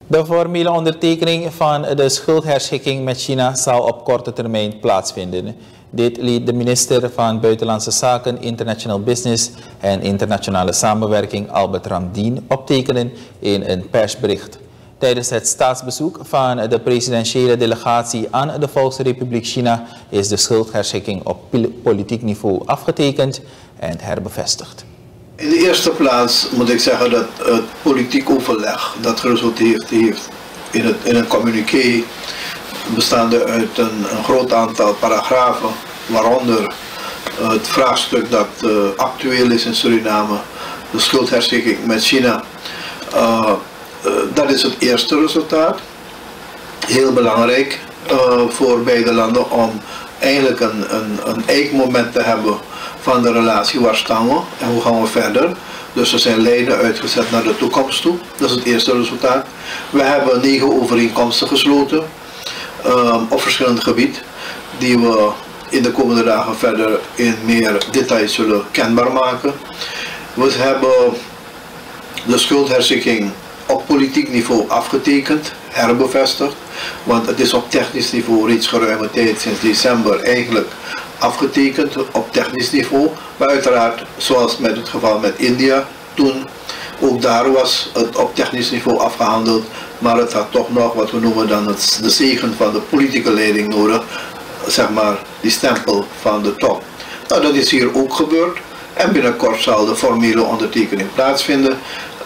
De formele ondertekening van de schuldherschikking met China zal op korte termijn plaatsvinden. Dit liet de minister van Buitenlandse Zaken, International Business en Internationale Samenwerking Albert Ramdien optekenen in een persbericht. Tijdens het staatsbezoek van de presidentiële delegatie aan de Volksrepubliek China is de schuldherschikking op politiek niveau afgetekend en herbevestigd. In de eerste plaats moet ik zeggen dat het politiek overleg dat geresulteerd heeft in een communiqué bestaande uit een groot aantal paragrafen, waaronder het vraagstuk dat actueel is in Suriname, de schuldherschikking met China. Dat is het eerste resultaat. Heel belangrijk voor beide landen om eigenlijk een eikmoment te hebben van de relatie. Waar staan we en hoe gaan we verder. Dus er zijn lijnen uitgezet naar de toekomst toe. Dat is het eerste resultaat. We hebben 9 overeenkomsten gesloten op verschillend gebied, die we in de komende dagen verder in meer detail zullen kenbaar maken. We hebben de schuldherschikking op politiek niveau afgetekend, herbevestigd, want het is op technisch niveau reeds geruime tijd sinds december eigenlijk afgetekend op technisch niveau, maar uiteraard zoals met het geval met India toen, ook daar was het op technisch niveau afgehandeld, maar het had toch nog wat we noemen dan de zegen van de politieke leiding nodig, zeg maar die stempel van de top. Nou, dat is hier ook gebeurd en binnenkort zal de formele ondertekening plaatsvinden.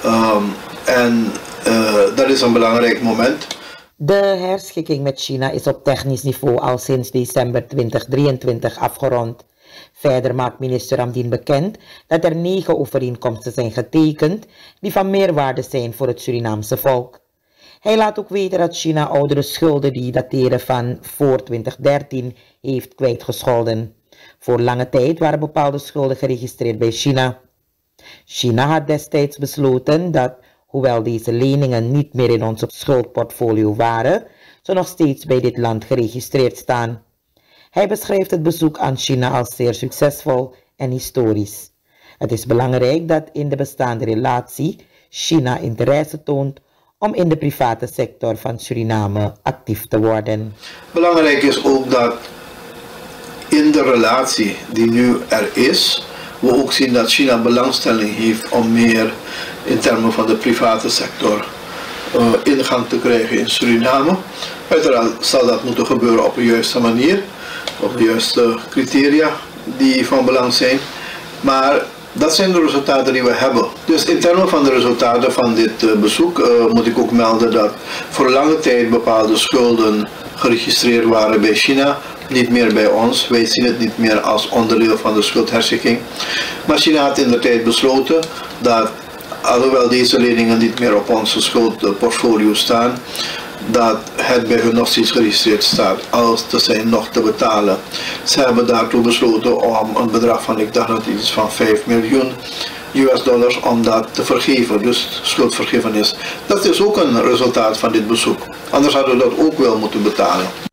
Dat is een belangrijk moment. De herschikking met China is op technisch niveau al sinds december 2023 afgerond. Verder maakt minister Ramdien bekend dat er 9 overeenkomsten zijn getekend die van meerwaarde zijn voor het Surinaamse volk. Hij laat ook weten dat China oudere schulden die dateren van voor 2013 heeft kwijtgescholden. Voor lange tijd waren bepaalde schulden geregistreerd bij China. China had destijds besloten dat, hoewel deze leningen niet meer in onze schuldportfolio waren, ze nog steeds bij dit land geregistreerd staan. Hij beschrijft het bezoek aan China als zeer succesvol en historisch. Het is belangrijk dat in de bestaande relatie China interesse toont om in de private sector van Suriname actief te worden. Belangrijk is ook dat in de relatie die nu er is, we ook zien dat China belangstelling heeft om meer in termen van de private sector ingang te krijgen in Suriname. Uiteraard zal dat moeten gebeuren op de juiste manier, op de juiste criteria die van belang zijn. Maar dat zijn de resultaten die we hebben. Dus in termen van de resultaten van dit bezoek moet ik ook melden dat voor lange tijd bepaalde schulden geregistreerd waren bij China. Niet meer bij ons. Wij zien het niet meer als onderdeel van de schuldherschikking. Maar China had in de tijd besloten dat, alhoewel deze leningen niet meer op onze schuldportfolio staan, dat het bij hun nog steeds geregistreerd staat als te zijn nog te betalen. Ze hebben daartoe besloten om een bedrag van, ik dacht dat het iets van 5 miljoen US-dollars om dat te vergeven, dus schuldvergiffenis. Dat is ook een resultaat van dit bezoek. Anders hadden we dat ook wel moeten betalen.